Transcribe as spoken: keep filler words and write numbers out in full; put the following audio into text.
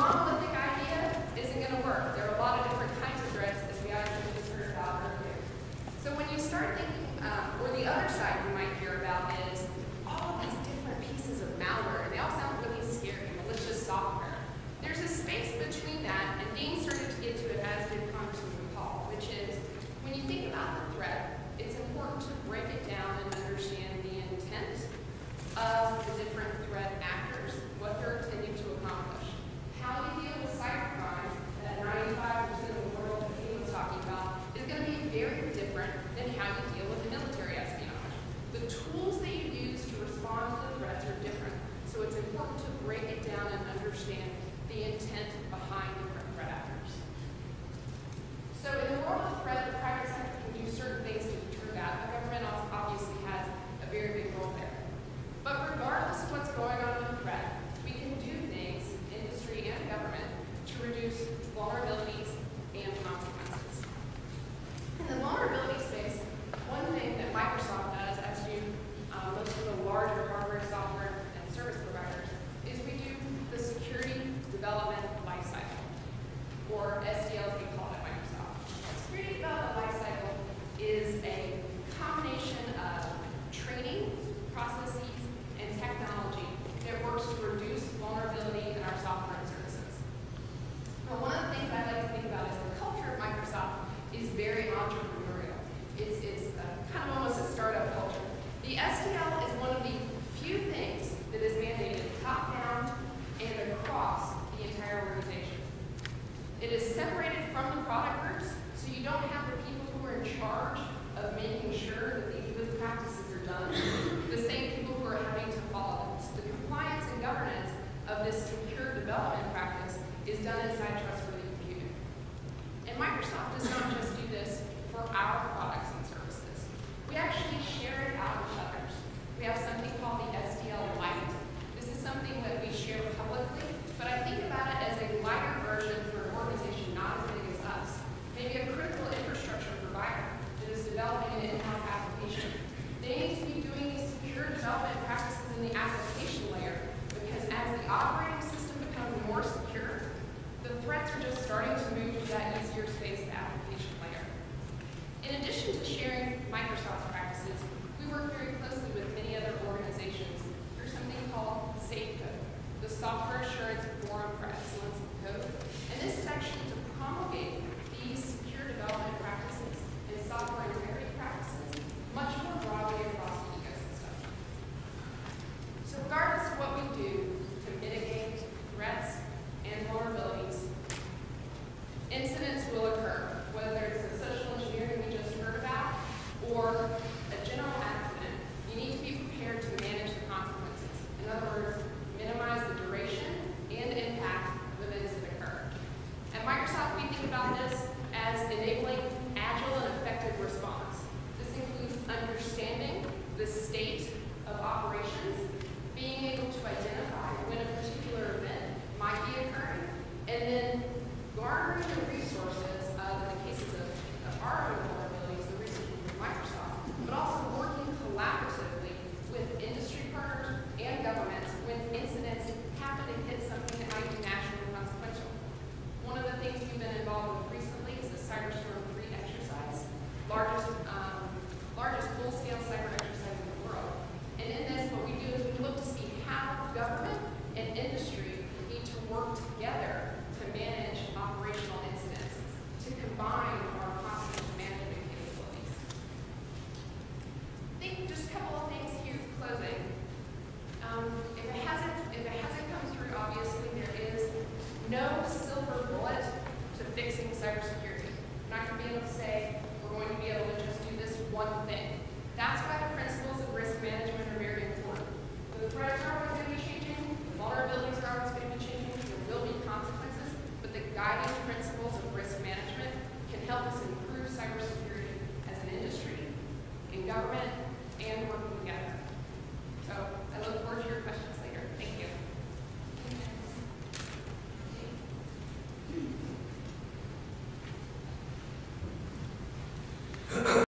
monolithic idea isn't going to work. There are a lot of different kinds of threats, as we actually just heard about earlier. So when you start thinking, um, or the other side you might hear about is all of these different pieces of malware, and they all sound really scary, malicious software. There's a space between that, and Dean started to get to it, as did Congressman Paul, which is when you think about the threat, it's important to break it down and understand the intent of the different threat actors, what they're intending to accomplish. How you deal with cybercrime, that ninety-five percent of the world that Dean was talking about, is going to be very different than how you deal with military espionage. The tools that you use to respond to the threats are different, so it's important to break it down and understand the intent behind different threat actors. So in the world of threat, the private sector can do certain things to deter that. The government obviously has a very big role there. But regardless of what's going on with the threat, we can do things, industry and government, to reduce vulnerabilities and consequences. In the vulnerability space, one thing that Microsoft does, as you um, look for the larger hardware, software, and service providers, is we do the security development lifecycle, or S D L as we call it at Microsoft. Security development lifecycle is a combination of training, processes, and technology that works to reduce vulnerability in our software and services. Now, one of the things I like to think about is the culture of Microsoft is very entrepreneurial. It's, it's uh, kind of almost a startup culture. The S D L is one of the few things that is mandated top-down and across the entire organization. It is separated from the product groups, so you don't have the people who are in charge of making sure that the good practices are done, the same people who are having to follow them. So the compliance and governance of this secure development practice is done inside trustworthy computing. And Microsoft does not just do this for our products and services. We actually share it out with others. We have something called the S D L Lite. This is something that we share publicly, but I think about it as a lighter version for an organization not as big as us. Maybe a critical infrastructure provider that is developing an in-house application. They need to be doing these secure development practices in the application layer, because as the operating system becomes more secure, the threats are just starting to move to that easier space, the application layer. In addition to sharing Microsoft practices, we work very closely with many other organizations through something called SafeCode, the Software Assurance Forum for Excellence in Code. And this is actually to promulgate these secure development practices and software integrity practices much more broadly across the ecosystem. So regardless of what we do to mitigate threats and vulnerabilities, incidents will occur, whether it's the social engineering we just heard about or a general accident. You need to be prepared to manage the consequences. In other words, minimize the duration and impact of events that occur. At Microsoft, we think about this as enabling agile and effective response. This includes understanding the state of operations, being able to identify when a particular event might be occurring, and then garnering the resources of, in the cases of, of our own vulnerabilities, the resources from Microsoft, but also working collaboratively with industry partners and governments when incidents happen and hit something that might be nationally consequential. One of the things we've been involved with recently is the Cyberstorm three exercise, largest, um, largest full-scale cyber exercise in the world. And in this, what we do is we look to see how government and industry need to work together to manage operational incidents, to combine our hostage management capabilities. I think just a couple of things here closing. Um, if it hasn't, if it hasn't come through, obviously there is no silver bullet to fixing cybersecurity. We're not going to be able to say we're going to be able to just do this one thing. That's why the principles of risk management